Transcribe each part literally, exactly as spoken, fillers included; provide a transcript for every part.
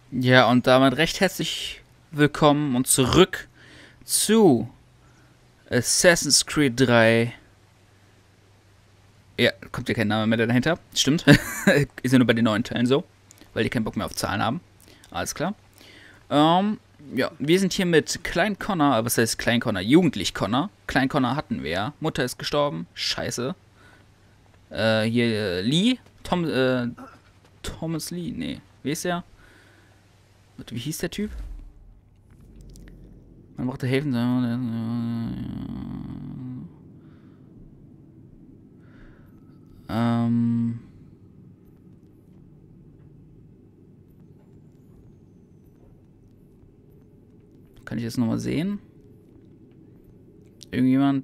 Ja, und damit recht herzlich willkommen und zurück zu Assassin's Creed drei. Ja, kommt ja kein Name mehr dahinter. Stimmt. Ist ja nur bei den neuen Teilen so, weil die keinen Bock mehr auf Zahlen haben. Alles klar. Ähm, ja, wir sind hier mit Klein Connor, aber was heißt Klein Connor? Jugendlich Connor. Klein Connor hatten wir ja. Mutter ist gestorben. Scheiße. Äh, hier äh, Lee. Tom, äh, Thomas Lee. Nee. Wie ist der? Wie hieß der Typ? Man brauchte helfen. Ähm. Kann ich das nochmal sehen? Irgendjemand.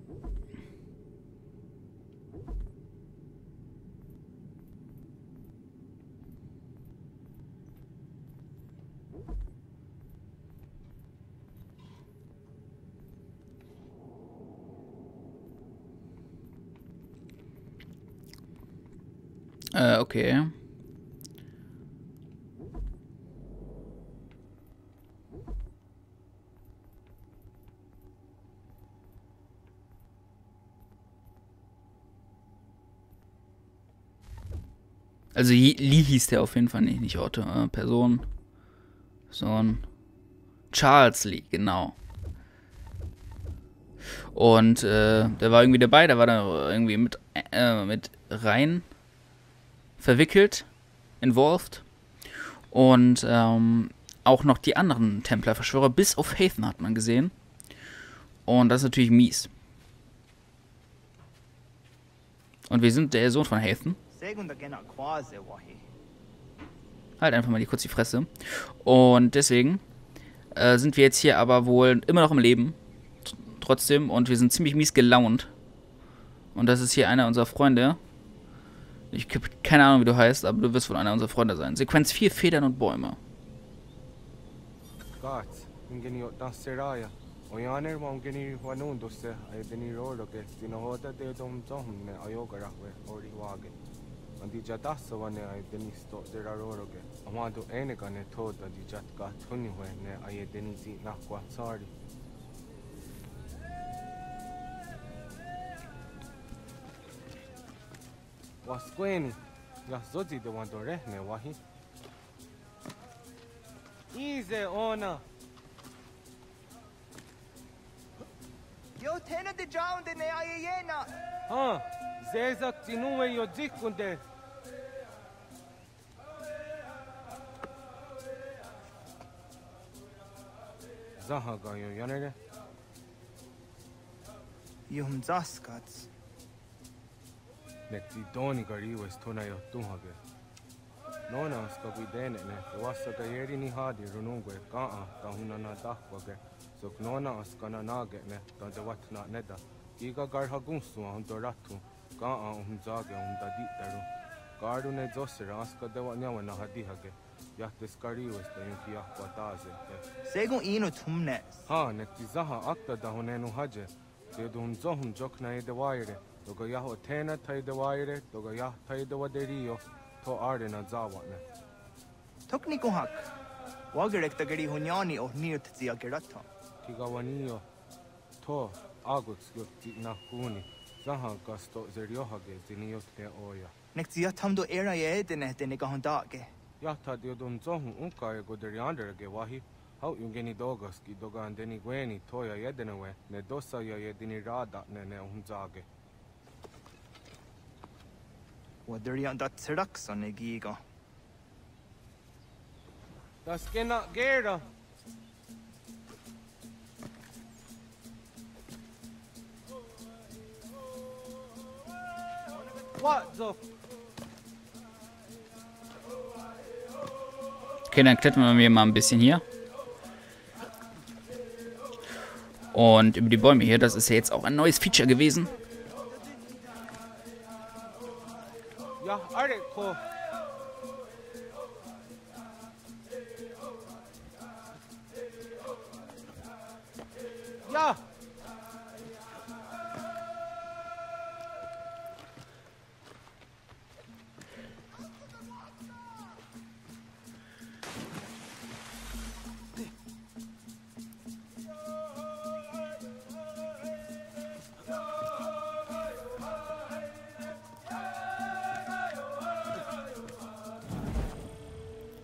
Äh, okay. Also Lee hieß der auf jeden Fall nicht, nicht Otto. Äh, Person. Person. Charles Lee, genau. Und äh, der war irgendwie dabei, der war da irgendwie mit, äh, mit rein verwickelt, involved. Und ähm, auch noch die anderen Templer-Verschwörer, bis auf Hathan hat man gesehen. Und das ist natürlich mies. Und wir sind der Sohn von Hathan. Halt einfach mal die, kurz die Fresse. Und deswegen äh, sind wir jetzt hier aber wohl immer noch im Leben. Trotzdem. Und wir sind ziemlich mies gelaunt. Und das ist hier einer unserer Freunde. Ich habe keine Ahnung, wie du heißt, aber du wirst wohl einer unserer Freunde sein. Sequenz vier, Federn und Bäume. Wasqueni, ya zoti de wanto rehne wahi. Easy ona. Yo tena de jaun de ne ayena. Ha, zezak tinuwe yo zikunde. Zaha ga yo yanere. Yum zaskats. Nekti doni gari was tona yo tuhage. Nona ska bidene ne, wasa ga yeri ni hadi runungwe kaa tahuna na dahwage. So nona askana nage ne, tante watna neda. Giga gar hagunsu on doratu, kaa um zage um dadi daru. Garu ne zosera aska dewa nyawa na hadihage. Yahtes gari was da yunki yahwa taze. Segun ino tumnes. Ha, nekti zaha akta dahunenu haje. Dedun zohum jokna ede waire. Toga yaho tena tai de waire, toga yah tai de waderio, to arde na zawane. Tokni ko hak. Wagerek ta gari hunyani o nirt zia gerata. Tigawanio, to aguts yukti na kuni, zaha gasto zeriohage ziniot ne oya. Nek zia tamdo era ye de ne de ne gahondage. Yahta diodun zohum unka e goderiandere wahi, hau yungeni dogas ki doga andeni gweni toya yedenewe, ne dosa ya yedini rada ne ne unzage. Waderian dat serakson ne giga. Das gena gera. What the? Okay, dann klettern wir mal ein bisschen hier. Und über die Bäume hier, das ist ja jetzt auch ein neues Feature gewesen. Ja, ariko. Ja.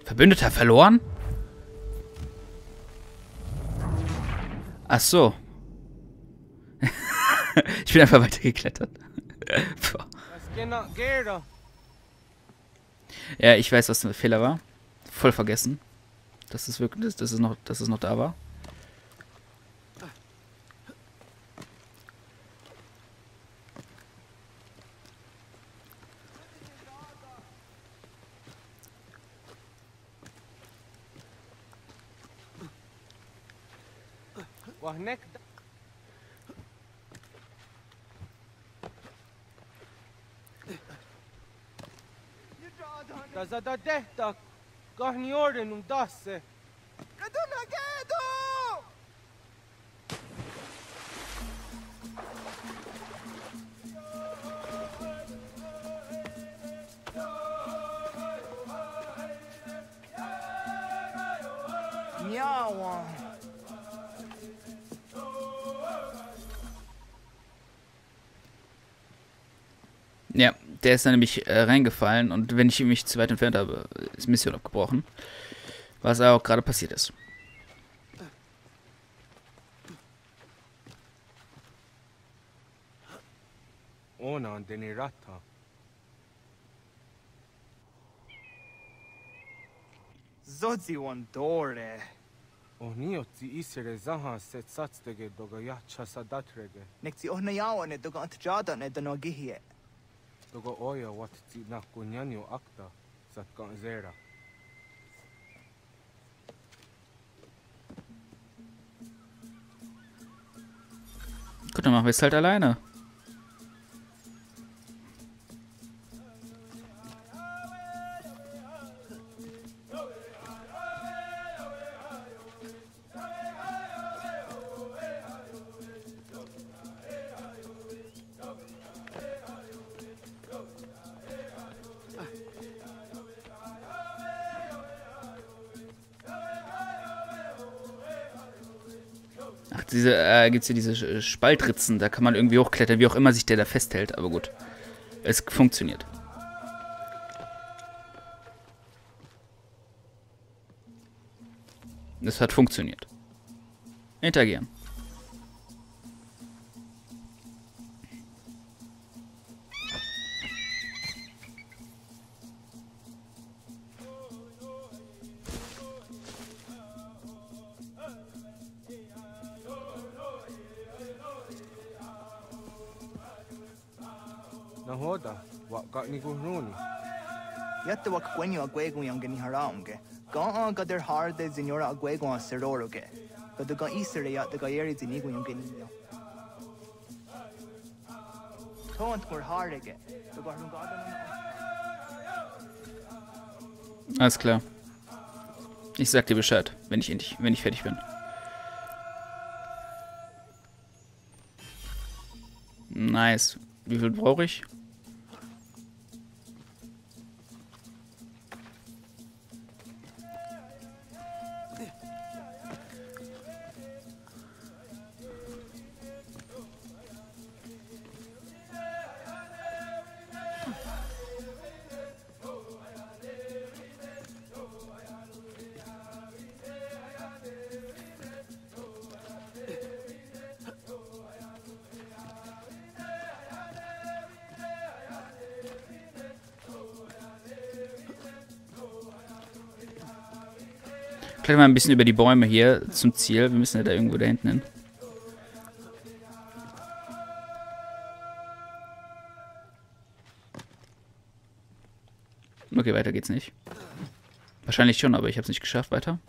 Verbündeter verloren? Ach so. Ich bin einfach weitergeklettert. Ja, ich weiß, was der Fehler war. Voll vergessen. Dass es wirklich, dass es noch, dass es noch da war. Da da detta gahni orden um dasse. Kaduna gedo! Miawa. Ja, der ist dann nämlich äh, reingefallen und wenn ich mich zu weit entfernt habe, ist Mission abgebrochen. Was auch gerade passiert ist. Ona an deni ratta. Zodzi one dore. Ohni otzi isere zaha set satstege doga yacha sadatrege. Nekzi ohna yawane doga antjada ne danogihie. Doga oya wat zi na kunyanyo akta sat kan zera. Gut, dann machen wir es halt alleine. Ach, diese, äh, gibt's hier diese Spaltritzen, da kann man irgendwie hochklettern, wie auch immer sich der da festhält, aber gut. Es funktioniert. Es hat funktioniert. Interagieren. Nahoda, wa gakni guhnuni. Yatte wak kwenyo agwego yang gani haramge. Gaan ga der harde signora agwego an seroroge. Ga de ga isere ya de ga yeri zinigo yang gani yo. Tont kur harege. De ga rung gadan. Alles klar. Ich sag dir Bescheid, wenn ich endlich, wenn ich fertig bin. Nice. Wie viel brauche ich? Klettern mal ein bisschen über die Bäume hier zum Ziel. Wir müssen ja da irgendwo da hinten hin. Okay, weiter geht's nicht. Wahrscheinlich schon, aber ich habe es nicht geschafft. Weiter.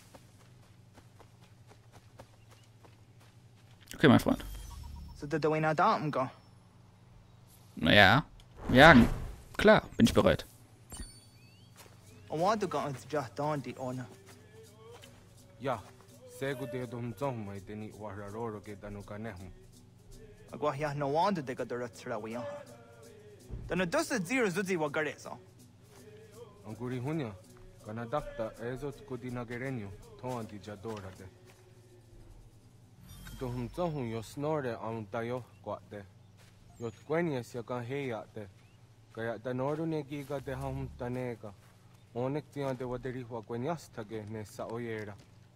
Okay, mein Freund. So da da ina da go. Naja, jagen. Klar, bin ich bereit. Und wat du ga uns just down die ona. Ja, segu de dum zong mai deni wararoro ge danu kanehum. Agwa ya no wanda de ga der tsra wi ya. Dann das zero zuzi wa garesa. Anguri hunya, kana dakta ezot kudina gerenyo, toan di jadora de. Dum zong yo snore am tayo kwate. Yot kwenya sia kan heya de. Kaya danoru ne giga de hum tanega. Onek tian de waderi wa gwenyastage ne sa oyera.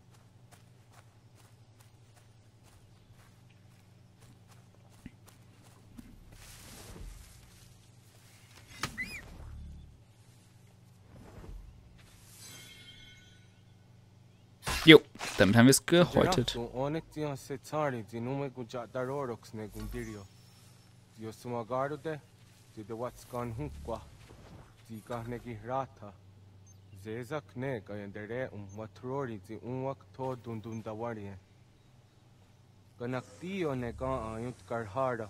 Jo, damit haben wir es gehäutet. Onek tian se tsari zinume guja darorox ne gundirio. Dio sumagaru de, de watskan hunkwa. Zika negi rata. Zezak ne kayendere um watrori zi unwak to dundundawarie. Kanaktio ne ka ayut karhara.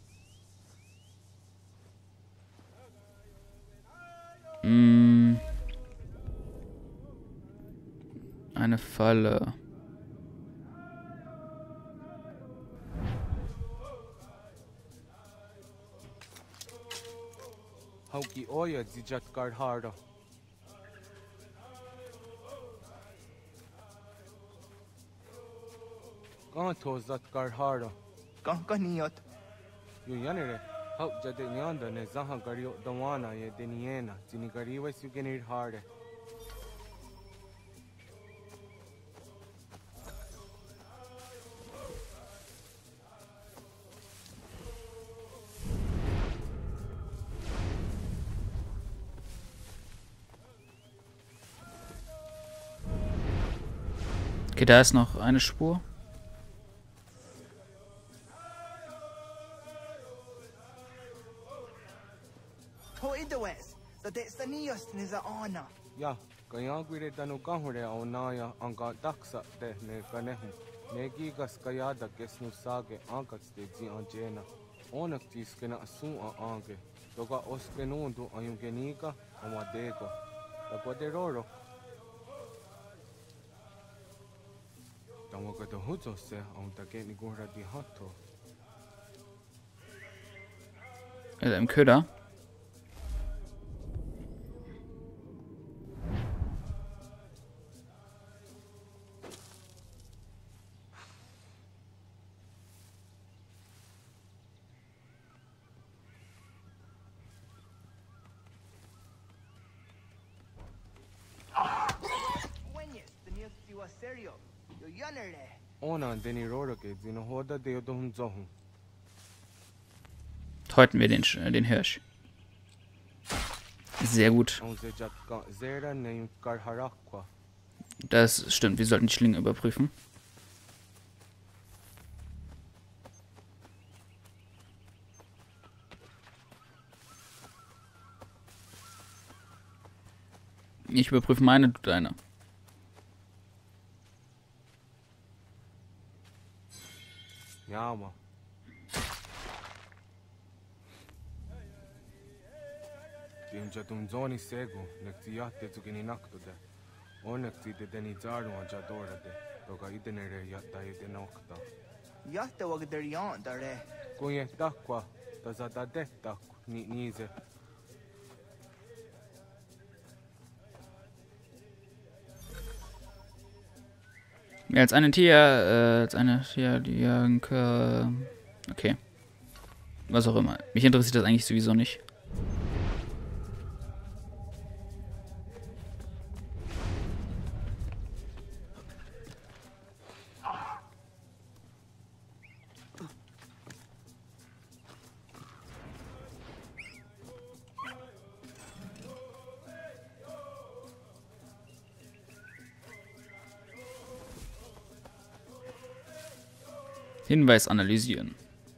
Mm. Eine Falle. Hauki oya zijat karhara. Kan tozat karhara. Kan kaniyot. Yo yanere. Hau jade nyanda ne zaha gario dawana ye deniena. Zini gariwa sugenir hare. Okay, da ist noch eine Spur. Ho idawes. Da de stanios niza ana. Ja, kaya guire danu kahure au naya anga daksa de ne kanehu. Negi gas kaya da kesnu sage angats de zi anjena. Onak tis kena asu a ange. Toga oskenundu ayungenika amadego. Da guaderoro. Tamo kata huzo se au da geni gura di hatto. Also im Köder. Wenyes, stanios tiwa serio. Yo yanere. Ona deni roroke zino hoda de yodohun zohun. Häuten wir den, Sch- den Hirsch. Sehr gut. Au se jat ka zera ne karharakwa. Das stimmt. Wir sollten die Schlinge überprüfen. Ich überprüfe meine, du deine. Nyama. Timja tum zoni sego, nekti yatte zugini nakto de. O nekti de deni zaru anja dora de. Toga idenere yatta ide nokta. Yatte wagderian dare. Kunye takwa, tazada de tak, ni nize. Mehr als eine Tier, äh, als eine Tier, die Janke. Okay. Was auch immer. Mich interessiert das eigentlich sowieso nicht. Hinweis analysieren.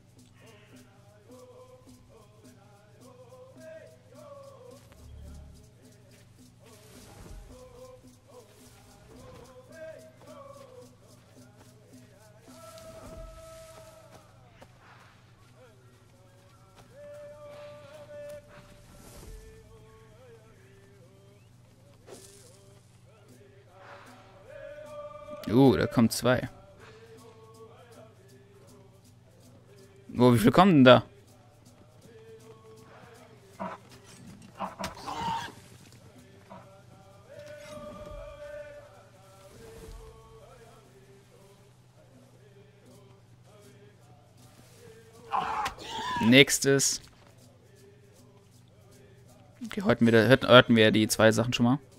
Uh, da kommen zwei. Oh, wie viel kommen denn da? Nächstes. Okay, hörten wir, hörten, hörten wir die zwei Sachen schon mal.